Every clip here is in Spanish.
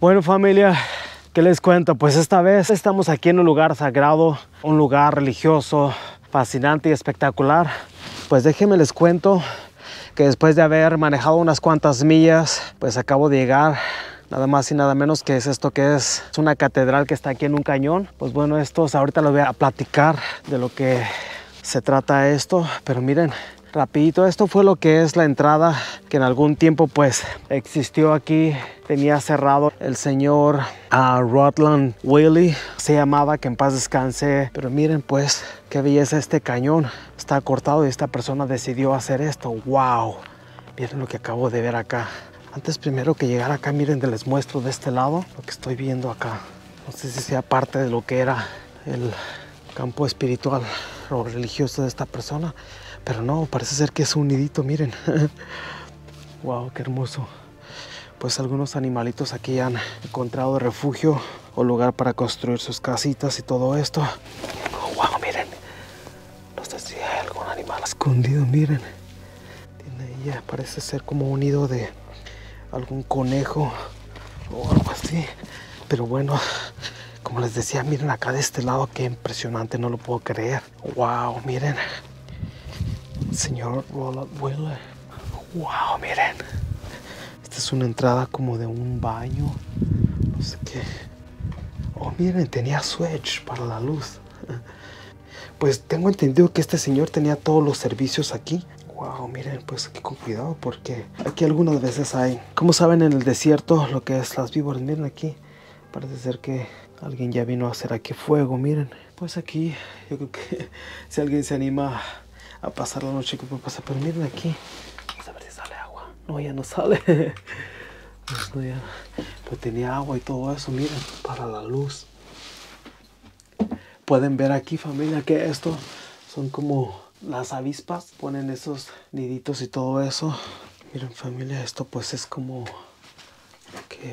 Bueno, familia, ¿qué les cuento? Pues esta vez estamos aquí en un lugar sagrado, un lugar religioso, fascinante y espectacular. Pues déjenme les cuento que después de haber manejado unas cuantas millas, pues acabo de llegar. Nada más y nada menos que es esto que es una catedral que está aquí en un cañón. Pues bueno, ahorita les voy a platicar de lo que se trata esto. Pero miren, rapidito, esto fue lo que es la entrada que en algún tiempo pues existió aquí. Tenía cerrado el señor Rutland Wiley, se llamaba, que en paz descanse. Pero miren pues qué belleza este cañón. Está cortado y esta persona decidió hacer esto. ¡Wow! Miren lo que acabo de ver acá. Antes, primero que llegar acá, miren, les muestro de este lado lo que estoy viendo acá. No sé si sea parte de lo que era el campo espiritual o religioso de esta persona, pero no, parece ser que es un nidito, miren. Wow, qué hermoso. Pues algunos animalitos aquí han encontrado refugio o lugar para construir sus casitas y todo esto. Oh, wow, miren. No sé si hay algún animal escondido, miren. Tiene ella, parece ser como un nido de algún conejo o algo así. Pero bueno, como les decía, miren acá de este lado, qué impresionante, no lo puedo creer. Wow, miren. Señor Rutland Wiley. Wow, miren. Esta es una entrada como de un baño. No sé qué. Oh, miren, tenía switch para la luz. Pues tengo entendido que este señor tenía todos los servicios aquí. Wow, miren, pues aquí con cuidado porque aquí algunas veces hay, como saben, en el desierto lo que es las víboras. Miren aquí, parece ser que alguien ya vino a hacer aquí fuego, miren. Pues aquí, yo creo que si alguien se anima a pasar la noche, ¿qué puede pasar? Pero miren aquí, vamos a ver si sale agua. No, ya no sale. Pues no, ya. Pues tenía agua y todo eso, miren, para la luz. Pueden ver aquí, familia, que esto son como las avispas, ponen esos niditos y todo eso. Miren, familia, esto pues es como que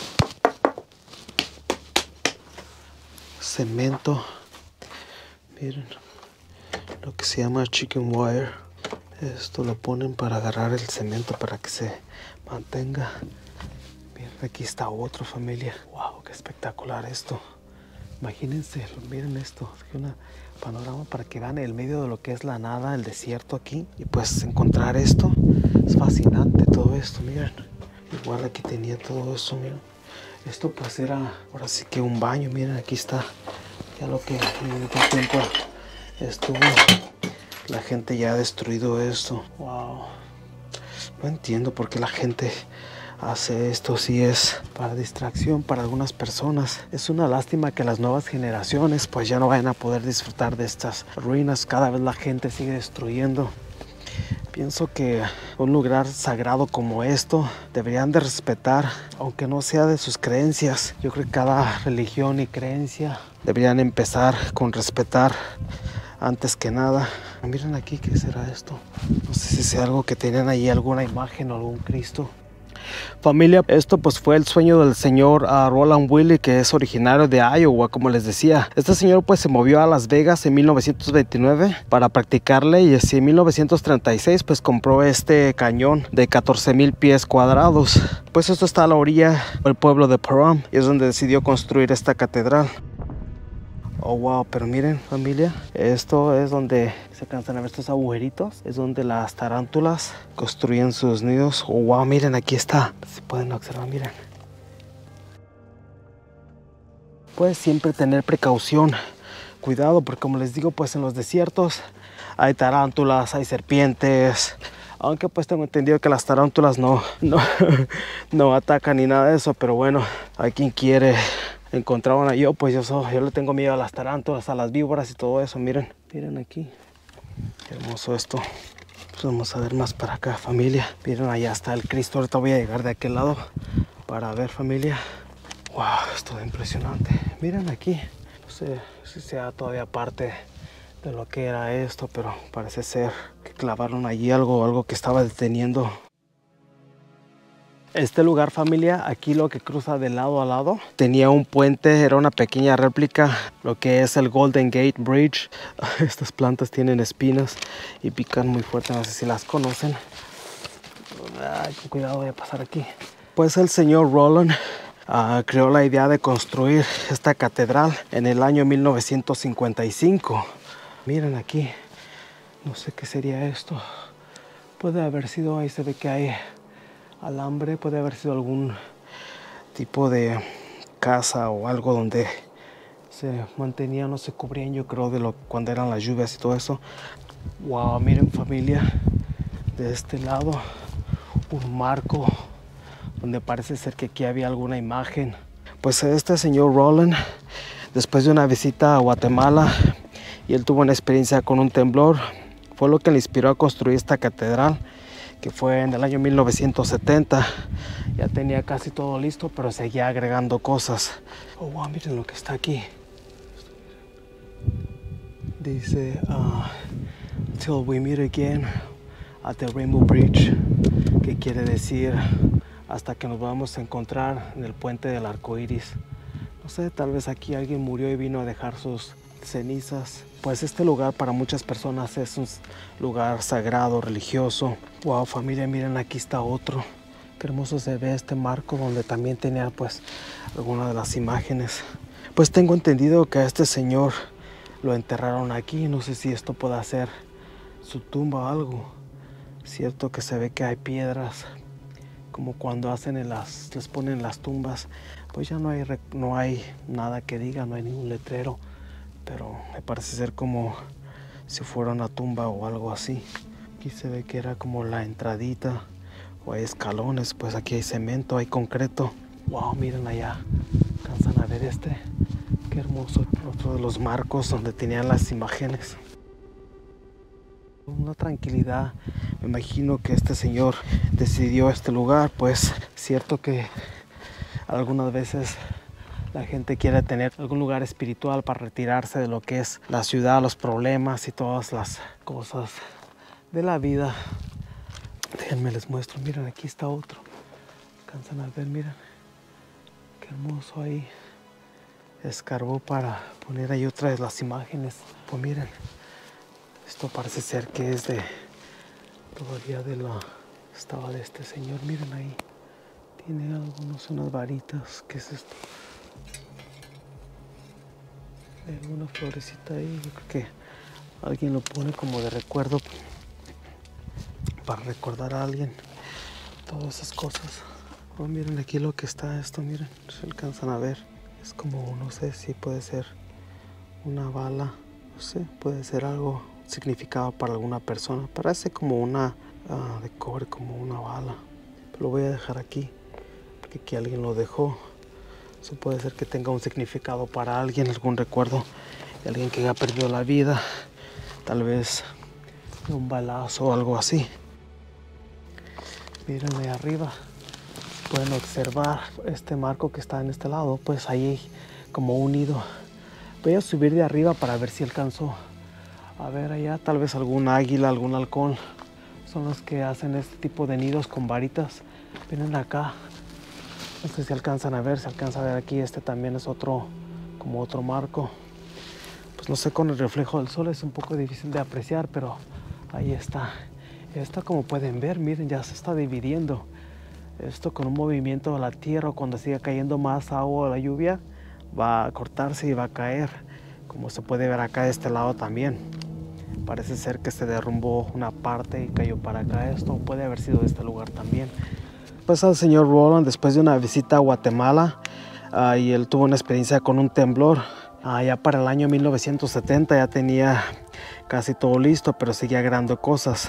cemento. Miren, lo que se llama chicken wire. Esto lo ponen para agarrar el cemento para que se mantenga. Miren, aquí está otro, familia. Wow, qué espectacular esto. Imagínense, miren esto, un panorama para que vean el medio de lo que es la nada, el desierto aquí. Y pues encontrar esto es fascinante, todo esto, miren. Igual aquí tenía todo eso, miren. Esto pues era, ahora sí que un baño, miren, aquí está. Ya lo que en otro tiempo estuvo, la gente ya ha destruido esto. Wow. No entiendo por qué la gente hace esto. Si es para distracción para algunas personas. Es una lástima que las nuevas generaciones pues ya no vayan a poder disfrutar de estas ruinas. Cada vez la gente sigue destruyendo. Pienso que un lugar sagrado como esto deberían de respetar, aunque no sea de sus creencias. Yo creo que cada religión y creencia deberían empezar con respetar antes que nada. Miren aquí, ¿qué será esto? No sé si sea algo que tenían ahí, alguna imagen o algún Cristo. Familia, esto pues fue el sueño del señor Rutland Wiley, que es originario de Iowa, como les decía. Este señor pues se movió a Las Vegas en 1929 para practicarle, y así en 1936 pues compró este cañón de 14,000 pies cuadrados. Pues esto está a la orilla del pueblo de Pahrump y es donde decidió construir esta catedral. Oh, wow, pero miren, familia, esto es donde se alcanzan a ver estos agujeritos. Es donde las tarántulas construyen sus nidos. Oh, wow, miren, aquí está. Si pueden observar, miren. Pues siempre tener precaución, cuidado, porque como les digo, pues en los desiertos hay tarántulas, hay serpientes. Aunque pues tengo entendido que las tarántulas no atacan ni nada de eso. Pero bueno, hay quien quiere encontrar una. Yo le tengo miedo a las tarántulas, a las víboras y todo eso. Miren aquí, qué hermoso esto. Pues vamos a ver más para acá, familia. Miren, allá está el Cristo. Ahorita voy a llegar de aquel lado para ver, familia. Wow, esto es impresionante. Miren aquí, no sé si sea todavía parte de lo que era esto, pero parece ser que clavaron allí algo que estaba deteniendo. Este lugar, familia, aquí lo que cruza de lado a lado, tenía un puente, era una pequeña réplica, lo que es el Golden Gate Bridge. Estas plantas tienen espinas y pican muy fuerte, no sé si las conocen. Ay, con cuidado, voy a pasar aquí. Pues el señor Rutland creó la idea de construir esta catedral en el año 1955. Miren aquí, no sé qué sería esto. Puede haber sido, ahí se ve que hay alambre, puede haber sido algún tipo de casa o algo donde se mantenían o se cubrían, yo creo, de cuando eran las lluvias y todo eso. Wow, miren familia, de este lado un marco donde parece ser que aquí había alguna imagen. Pues este señor Roland, después de una visita a Guatemala, y él tuvo una experiencia con un temblor, fue lo que le inspiró a construir esta catedral, que fue en el año 1970. Ya tenía casi todo listo, pero seguía agregando cosas. Oh wow, miren lo que está aquí. Dice till we meet again at the Rainbow Bridge, que quiere decir hasta que nos vamos a encontrar en el puente del arco iris. No sé, tal vez aquí alguien murió y vino a dejar sus cenizas. Pues este lugar para muchas personas es un lugar sagrado, religioso. Wow familia, miren, aquí está otro. Qué hermoso se ve este marco donde también tenía pues algunas de las imágenes. Pues tengo entendido que a este señor lo enterraron aquí. No sé si esto pueda ser su tumba o algo. Cierto que se ve que hay piedras, como cuando les ponen las tumbas. Pues ya no hay nada que diga, no hay ningún letrero, pero me parece ser como si fuera una tumba o algo así. Aquí se ve que era como la entradita, o hay escalones. Pues aquí hay cemento, hay concreto. Wow, miren allá, alcanzan a ver este, qué hermoso, otro de los marcos donde tenían las imágenes. Una tranquilidad. Me imagino que este señor decidió este lugar, pues cierto que algunas veces la gente quiere tener algún lugar espiritual para retirarse de lo que es la ciudad, los problemas y todas las cosas de la vida. Déjenme les muestro, miren, aquí está otro. Alcanzan a ver, miren, qué hermoso ahí. Escarbó para poner ahí otra de las imágenes. Pues miren, esto parece ser que es de todavía estaba de este señor. Miren ahí, tiene unas varitas. ¿Qué es esto? Hay una florecita ahí. Yo creo que alguien lo pone como de recuerdo, para recordar a alguien todas esas cosas. Oh, miren aquí lo que está esto, miren, se alcanzan a ver. Es como, no sé si puede ser una bala, no sé, puede ser algo significado para alguna persona. Parece como una de cobre, como una bala. Pero lo voy a dejar aquí, porque aquí alguien lo dejó. Eso puede ser que tenga un significado para alguien, algún recuerdo de alguien que ha perdido la vida, tal vez un balazo o algo así. Miren ahí arriba, pueden observar este marco que está en este lado, pues ahí como unido. Voy a subir de arriba para ver si alcanzo a ver allá, tal vez algún águila, algún halcón. Son los que hacen este tipo de nidos con varitas. Miren acá, no sé si alcanzan a ver, se alcanza a ver aquí. Este también es otro, como otro marco. Pues no sé, con el reflejo del sol es un poco difícil de apreciar, pero ahí está. Esto, como pueden ver, miren, ya se está dividiendo. Esto con un movimiento de la tierra, cuando siga cayendo más agua o la lluvia, va a cortarse y va a caer, como se puede ver acá de este lado también. Parece ser que se derrumbó una parte y cayó para acá. Esto puede haber sido de este lugar también. Pues al señor Roland, después de una visita a Guatemala, y él tuvo una experiencia con un temblor. Ya para el año 1970 ya tenía casi todo listo, pero seguía agregando cosas.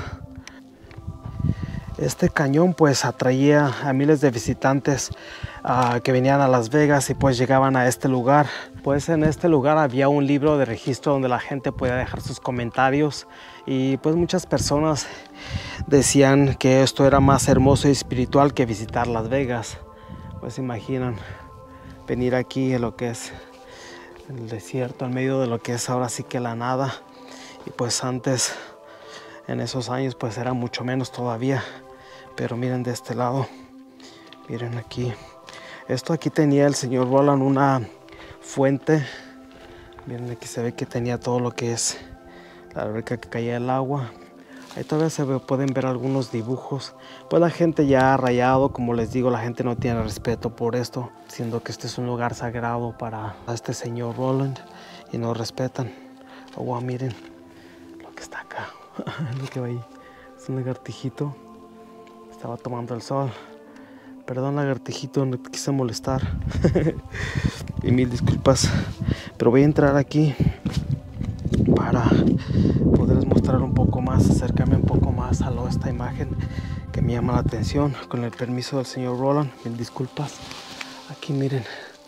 Este cañón pues atraía a miles de visitantes que venían a Las Vegas y pues llegaban a este lugar. Pues en este lugar había un libro de registro donde la gente podía dejar sus comentarios, y pues muchas personas decían que esto era más hermoso y espiritual que visitar Las Vegas. Pues imaginan venir aquí en lo que es el desierto, en medio de lo que es ahora sí que la nada, y pues antes, en esos años, pues era mucho menos todavía. Pero miren de este lado, miren aquí. Esto aquí tenía el señor Roland una fuente. Miren, aquí se ve que tenía todo lo que es la alberca que caía el agua. Ahí todavía pueden ver algunos dibujos. Pues la gente ya ha rayado, como les digo, la gente no tiene respeto por esto, siendo que este es un lugar sagrado para este señor Roland y no respetan. Oh, wow, miren lo que está acá. Lo que va ahí. Es un lagartijito. Estaba tomando el sol. Perdón, lagartijito, no te quise molestar. Y mil disculpas. Pero voy a entrar aquí para poderles mostrar un poco más, acercarme un poco más a esta imagen que me llama la atención. Con el permiso del señor Roland, mil disculpas. Aquí miren,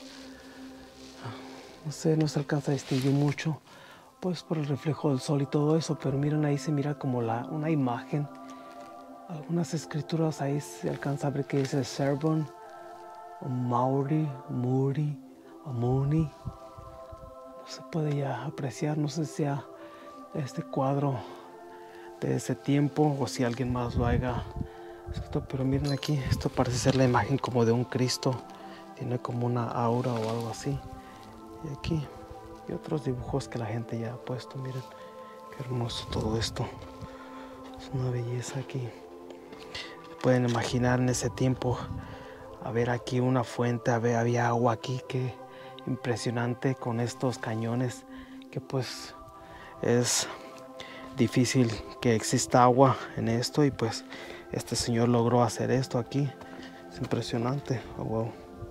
no sé, no se alcanza a distinguir mucho, pues por el reflejo del sol y todo eso, pero miren, ahí se mira como una imagen, algunas escrituras. Ahí se alcanza a ver que dice Servon, o Maori, Muri, o Muni. No se puede ya apreciar, no sé si sea este cuadro de ese tiempo o si alguien más lo haya escrito, pero miren aquí, esto parece ser la imagen como de un Cristo, tiene como una aura o algo así. Y aquí y otros dibujos que la gente ya ha puesto. Miren qué hermoso todo esto, es una belleza. Aquí pueden imaginar en ese tiempo, a ver aquí una fuente, había agua aquí, qué impresionante, con estos cañones, que pues es difícil que exista agua en esto, y pues este señor logró hacer esto aquí. Es impresionante. Oh, wow.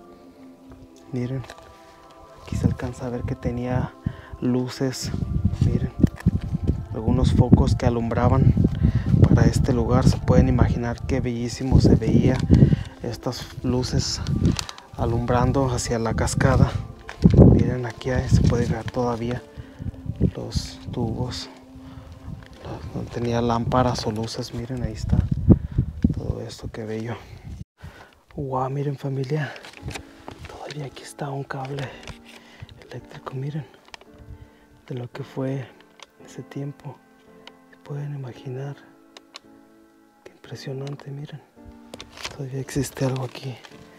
Miren, aquí se alcanza a ver que tenía luces. Miren, algunos focos que alumbraban para este lugar. Se pueden imaginar qué bellísimo se veía estas luces alumbrando hacia la cascada. Miren, aquí se puede ver todavía los tubos donde tenía lámparas o luces. Miren, ahí está todo esto, qué bello. Wow, miren familia, todavía aquí está un cable eléctrico, miren, de lo que fue ese tiempo. Pueden imaginar, qué impresionante. Miren, todavía existe algo aquí.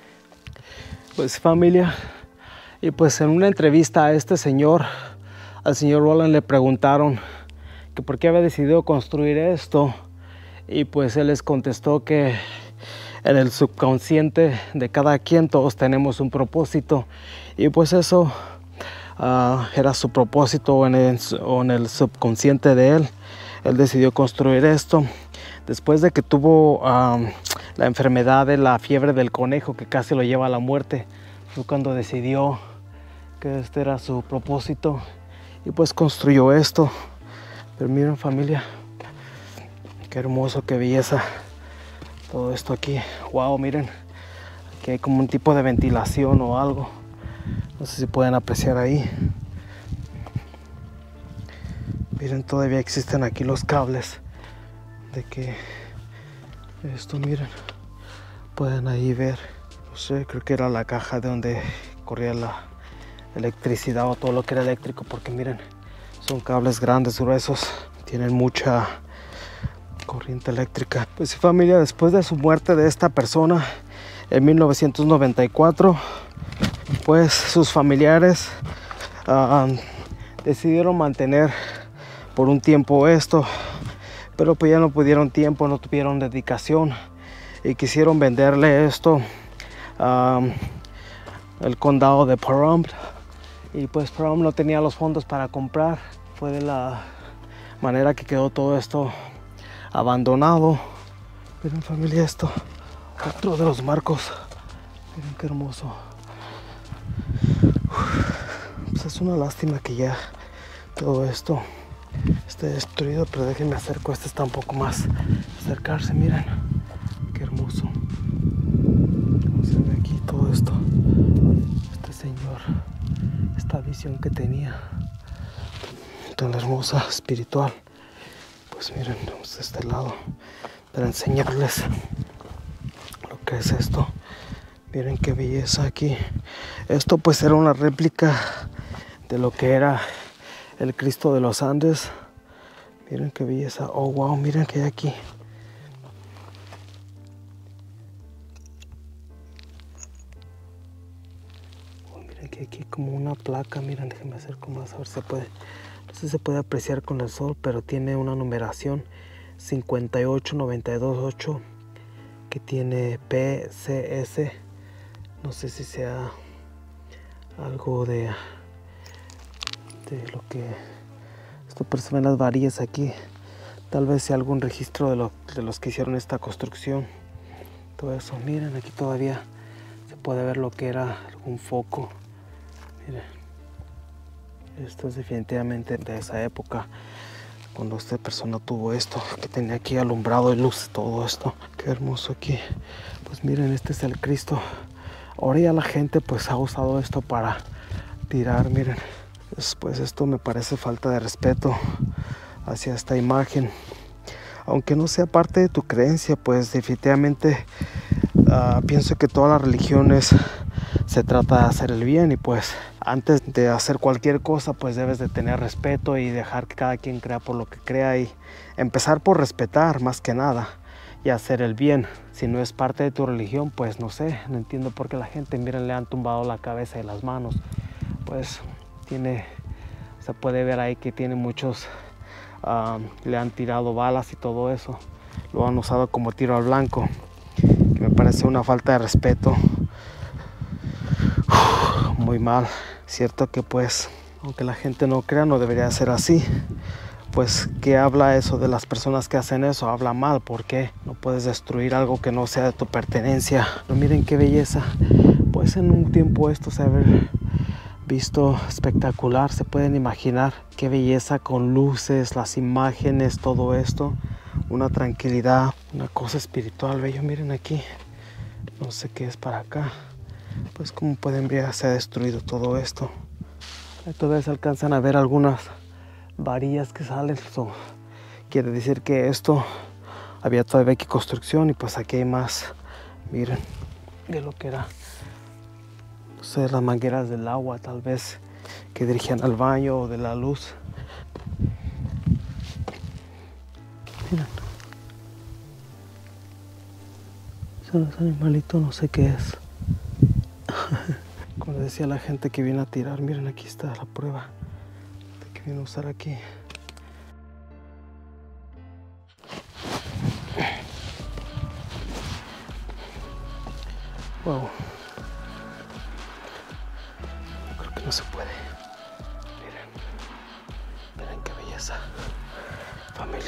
Pues familia, y pues en una entrevista a este señor, al señor Roland, le preguntaron que por qué había decidido construir esto, y pues él les contestó que en el subconsciente de cada quien todos tenemos un propósito, y pues eso era su propósito en el subconsciente de él. Él decidió construir esto después de que tuvo la enfermedad de la fiebre del conejo, que casi lo lleva a la muerte. Fue cuando decidió que este era su propósito y pues construyó esto. Pero miren familia, qué hermoso, qué belleza todo esto aquí. Wow, miren, aquí hay como un tipo de ventilación o algo. No sé si pueden apreciar ahí. Miren, todavía existen aquí los cables de que esto, miren, pueden ahí ver. No sé, creo que era la caja de donde corría la electricidad o todo lo que era eléctrico, porque miren, son cables grandes, gruesos, tienen mucha corriente eléctrica. Pues sí familia, después de su muerte de esta persona en 1994, pues sus familiares decidieron mantener por un tiempo esto, pero pues ya no pudieron tiempo, no tuvieron dedicación y quisieron venderle esto al condado de Pahrump, y pues Pahrump no tenía los fondos para comprar. Fue de la manera que quedó todo esto abandonado. Miren familia, esto, otro de los marcos. Miren qué hermoso. Pues es una lástima que ya todo esto esté destruido, pero déjenme acerco. Este está un poco más acercarse. Miren qué hermoso. Como se ve aquí todo esto, este señor, esta visión que tenía tan hermosa, espiritual. Pues miren, vamos de este lado para enseñarles lo que es esto. Miren qué belleza aquí. Esto pues era una réplica de lo que era el Cristo de los Andes. Miren qué belleza. Oh wow, miren que hay aquí. Oh, miren que hay aquí como una placa. Miren, déjenme acercar más a ver si se puede. No sé si se puede apreciar con el sol, pero tiene una numeración 58928, que tiene PCS. No sé si sea algo de lo que esto, pero se ven las varillas aquí. Tal vez sea algún registro de los que hicieron esta construcción. Todo eso, miren, aquí todavía se puede ver lo que era algún foco. Miren, esto es definitivamente de esa época, cuando esta persona tuvo esto, que tenía aquí alumbrado de luz, todo esto. Qué hermoso aquí. Pues miren, este es el Cristo. Ahora ya la gente pues ha usado esto para tirar, miren. Pues esto me parece falta de respeto hacia esta imagen. Aunque no sea parte de tu creencia, pues definitivamente pienso que todas las religiones se trata de hacer el bien, y pues antes de hacer cualquier cosa pues debes de tener respeto y dejar que cada quien crea por lo que crea, y empezar por respetar más que nada y hacer el bien. Si no es parte de tu religión, pues no sé, no entiendo por qué la gente, miren, le han tumbado la cabeza y las manos. Pues se puede ver ahí que tiene muchos, le han tirado balas y todo eso, lo han usado como tiro al blanco, que me parece una falta de respeto muy mal. Cierto que pues, aunque la gente no crea, no debería ser así. Pues, ¿qué habla eso de las personas que hacen eso? Habla mal. ¿Por qué? No puedes destruir algo que no sea de tu pertenencia. Pero miren qué belleza. Pues en un tiempo esto se ha visto espectacular. Se pueden imaginar qué belleza, con luces, las imágenes, todo esto. Una tranquilidad, una cosa espiritual. Bello, miren aquí. No sé qué es para acá. Pues como pueden ver, se ha destruido todo esto. Todavía se alcanzan a ver algunas varillas que salen. Eso quiere decir que esto había todavía aquí construcción, y pues aquí hay más. Miren, de lo que era, no sé, las mangueras del agua, tal vez, que dirigían al baño, o de la luz. Miren, son los animalitos, no sé qué es. Como decía la gente que viene a tirar, miren, aquí está la prueba de que viene a usar aquí. Wow. Creo que no se puede. Miren qué belleza, familia.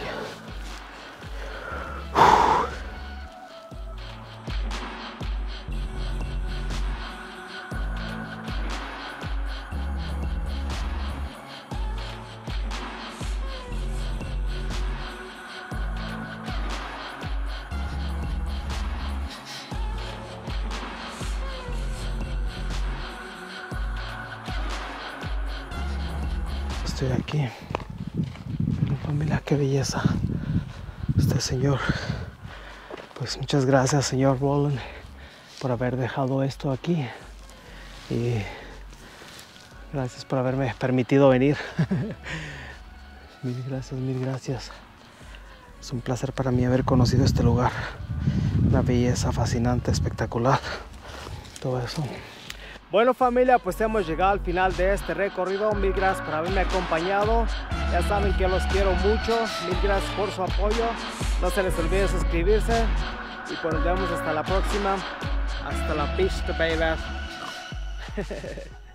Estoy aquí. Familia, qué belleza. Este señor. Pues muchas gracias, señor Roland, por haber dejado esto aquí. Y gracias por haberme permitido venir. Mil gracias, mil gracias. Es un placer para mí haber conocido este lugar. Una belleza fascinante, espectacular. Todo eso. Bueno, familia, pues hemos llegado al final de este recorrido. Mil gracias por haberme acompañado. Ya saben que los quiero mucho. Mil gracias por su apoyo. No se les olvide suscribirse. Y pues nos vemos hasta la próxima. Hasta la pista, baby.